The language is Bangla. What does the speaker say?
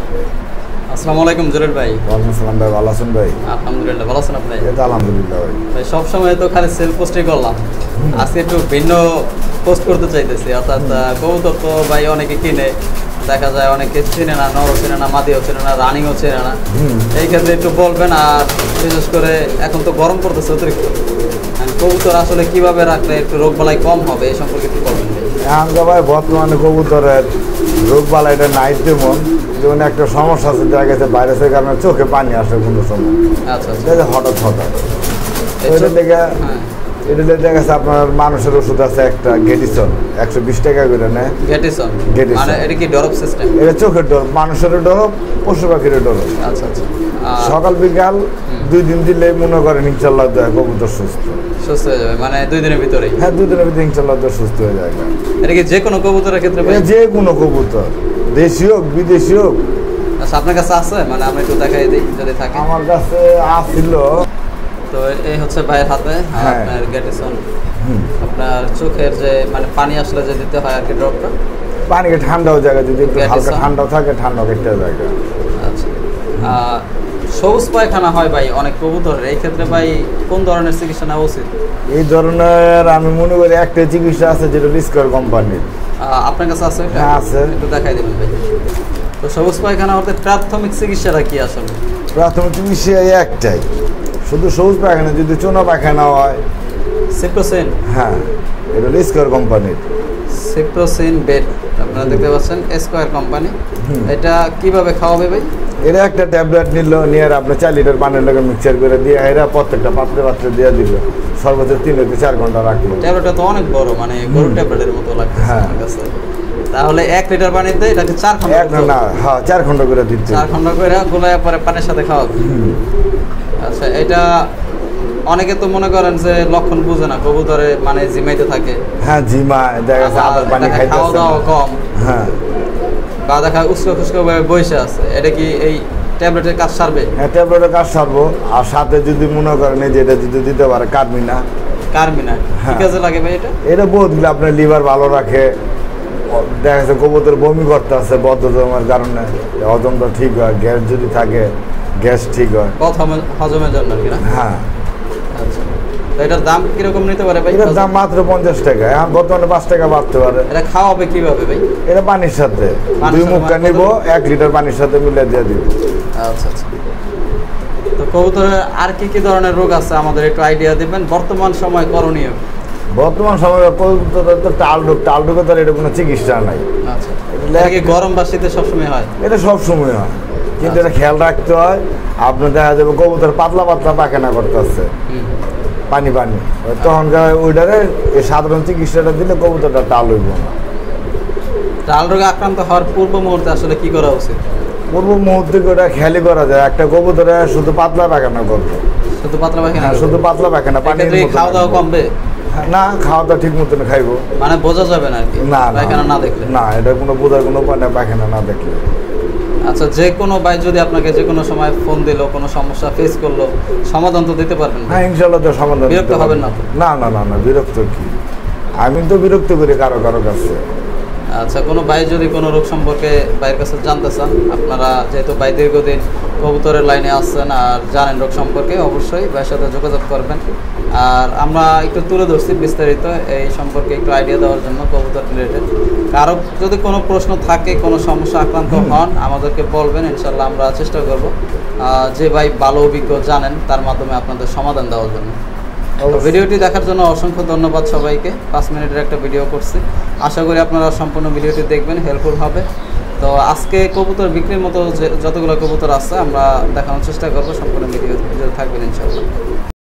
আসসালামু আলাইকুম জলিল ভাই। ওয়ালাইকুম আসসালাম ভাই, ভালো আছেন ভাই? আলহামদুলিল্লাহ, ভালো আছেন আপনি? এই তো আলহামদুলিল্লাহ ভাই। ভাই সবসময় তো খালি সেল পোস্টই করলাম, আজকে একটু ভিন্ন পোস্ট করতে চাইতেছি। অর্থাৎ কবুতর তো ভাই অনেকে কিনে, দেখা যায় অনেকে চিনে না, নরও চিনে না, মাদিও চিনে না, রানিংও চিনে না। এই ক্ষেত্রে একটু বলবেন। আর বিশেষ করে এখন তো গরম পড়তেছে অতিরিক্ত, কবুতর আসলে কিভাবে রাখলে একটু রোগ বালাই কম হবে এই সম্পর্কে একটু বলবেন এখন ভাই বর্তমানে কবুতরের রোগ বালাইটা নাই, যেমন একটা সমস্যা আছে, দেখা গেছে ভাইরাসের কারণে চোখে পানি আসে কোনো সময়। আচ্ছা আচ্ছা, হঠাৎ এটা দেখা গেছে আপনার মানুষের ওষুধ আছে একটা গেটিসন, 120 টাকা করে নেয়। গেটিসন মানে এটা কি ড্রপ সিস্টেম? এটা চোখের ড্রপ, মানুষের ড্রপ, পশু পাখির ড্রপ। আচ্ছা আচ্ছা, সকাল বিকাল 2 দিন দিলে মনে করেন ইনশাল্লাহ কবুতর সুস্থ হয়ে যাবে। মানে 2 দিনের ভিতরেই? হ্যাঁ, 2 দিনের ভিতরে ইনশাল্লাহ সুস্থ হয়ে যাবে। এটা কি যে কোনো কবুতরের ক্ষেত্রে? যে কোনো কবুতর, দেশি হোক বিদেশি হোক। আচ্ছা, আপনার কাছে আছে? মানে আমি একটু দেখাই দিই যদি থাকে। আমার কাছে আসছিল। তো এই হচ্ছে ভাইয়ের হাতে আপনার গেটিসন। আপনার চোখের যে মানে পানি আসলে যে দিতে হয় আর কি, ড্রপটা পানিকে ঠান্ডাও জায়গা, যদি একটু হালকা ঠান্ডাও থাকে ঠান্ডা একটা জায়গা। আচ্ছা, সবুজ পায়খানা হয় ভাই অনেক কবুতরের, এই ক্ষেত্রে ভাই কোন ধরনের চিকিৎসা নেওয়া উচিত? এই ধরনের আমি মনে করি একটা চিকিৎসা আছে, যেটা বিস্কর কোম্পানির। আপনার কাছে আছে? হ্যাঁ আছে, একটু দেখাই দেবেন ভাই। তো সবুজ পায়খানা হতে প্রাথমিক চিকিৎসাটা কি আসলে? প্রাথমিক চিকিৎসা একটাই, শুধু সবুজ পায়খানা। যদি চুনা পায়খানা হয়, সিপ্রোসিন। হ্যাঁ, এটা বিস্কর কোম্পানির সিপ্রোসিন বেড, আপনারা দেখতে পাচ্ছেন স্কয়ার কোম্পানি। এটা কিভাবে খাওয়াবে ভাই? এটা একটা ট্যাবলেট নিয়ে আপনি 4 লিটার পানির লগে মিক্সচার করে দিয়ে এরা প্রত্যেকটা পাত্রে দিয়ে দিল, সর্বোচ্চ 3 থেকে 4 ঘন্টা রাখলো। ট্যাবলেটটা তো অনেক বড়, মানে গরুর ট্যাবলেটের মতো লাগছে আমার কাছে। তাহলে 1 লিটার পানিতে এটাকে 4 খন্ড? না, হ্যাঁ 4 খন্ড করে দিতে, 4 খন্ড করে গোলায় পরে পানির সাথে খাওয়াবে। আচ্ছা, এটা অনেকে তো মনে করেন যে লক্ষণ বুঝে না, কবুতরে মানে জিমাইতে থাকে। হ্যাঁ, জিমায়, দেখা যাচ্ছে আদার পানি খাইতে, খাওয়া দাওয়া কম, হ্যাঁ, বা দেখা উস্কো খুস্কো বসে আছে, এটা কি এই ট্যাবলেটের কাজ সারবে? হ্যাঁ, ট্যাবলেটের কাজ সারবো। আর সাথে যদি মনে করেন যে এটা যদি দিতে পারে কার্মিনা, কি কাজে লাগে ভাই এটা? এটা বহুতগুলো আপনার লিভার ভালো রাখে। দেখা যাচ্ছে কবুতর বমি করতে আছে বদ্ধজমের কারণে, হজমটা ঠিক হয়। গ্যাস যদি থাকে, গ্যাস ঠিক হয়, হজমের জন্য আর কি না? হ্যাঁ। আচ্ছা, তো এটার দাম কিরকম নিতে পারে ভাই? এটার দাম মাত্র 50 টাকা, এখন বর্তমানে 5 টাকা বাড়তে পারে। এটা খাওয়াবে কিভাবে ভাই? এটা পানির সাথে 2 মুখটা নিব, 1 লিটার পানির সাথে মিলে দিয়ে দিব। আচ্ছা আচ্ছা, তো কবুতরের আর কি কি ধরনের রোগ আছে আমাদের একটু আইডিয়া দিবেন, বর্তমান সময় করণীয়? বর্তমান সময়ে কবুতরের তো টাল রোগের তো এটা কোনো চিকিৎসা নাই। আচ্ছা, এটা কি গরম বা শীতে সবসময় হয়? এটা সবসময় হয়, কিন্তু এটা খেয়াল রাখতে হয়। আপনার দেখা যাবে কবুতর পাতলা পায়খানা করতেছে, পানি তখন ওইটারে এই সাধারণ চিকিৎসাটা দিলে কবুতরটা টাল হইব না। টাল রোগে আক্রান্ত হওয়ার পূর্ব মুহূর্তে আসলে কি করা উচিত? পূর্ব মুহূর্তে ওটা খেয়ালই করা যায়, একটা কবুতরে শুধু পাতলা পায়খানা করবে, শুধু পাতলা পায়খানা, শুধু পাতলা পায়খানা, পানি খাওয়া দাওয়া কমবে না, খাওয়া দাওয়া ঠিক মতন খাইবো, মানে বোঝা যাবে না আর কি পায়খানা না দেখলে। না, এটা কোনো বোঝার কোনো পায়খানা না দেখলে। আচ্ছা, যে কোনো ভাই যদি আপনাকে যে কোনো সময় ফোন দিল, কোনো সমস্যা ফেস করলো, সমাধান তো দিতে পারবেন? হ্যাঁ ইনশাআল্লাহ, তো সমাধান। বিরক্ত হবেন না তো? না না না না, বিরক্ত কি, আমি তো বিরক্ত করি কারো কাছে। আচ্ছা, কোনো ভাই যদি কোনো রোগ সম্পর্কে ভাইয়ের কাছে জানতে চান, আপনারা যেহেতু ভাই দীর্ঘদিন কবুতরের লাইনে আসছেন আর জানেন রোগ সম্পর্কে, অবশ্যই ভাইয়ের সাথে যোগাযোগ করবেন। আর আমরা একটু তুলে ধরছি বিস্তারিত এই সম্পর্কে একটু আইডিয়া দেওয়ার জন্য কবুতর রিলেটেড। কারো যদি কোনো প্রশ্ন থাকে, কোনো সমস্যা আক্রান্ত হন, আমাদেরকে বলবেন, ইনশাল্লাহ আমরা চেষ্টা করব যে ভাই ভালো অভিজ্ঞ জানেন তার মাধ্যমে আপনাদের সমাধান দেওয়ার জন্য। ভিডিওটি দেখার জন্য অসংখ্য ধন্যবাদ সবাইকে। 5 মিনিটের একটা ভিডিও করছি, আশা করি আপনারা সম্পূর্ণ ভিডিওটি দেখবেন, হেল্পফুল হবে। তো আজকে কবুতর বিক্রির মতো যতগুলো কবুতর আছে আমরা দেখানোর চেষ্টা করবো, সম্পূর্ণ ভিডিও থাকবেন ইনশাআল্লাহ।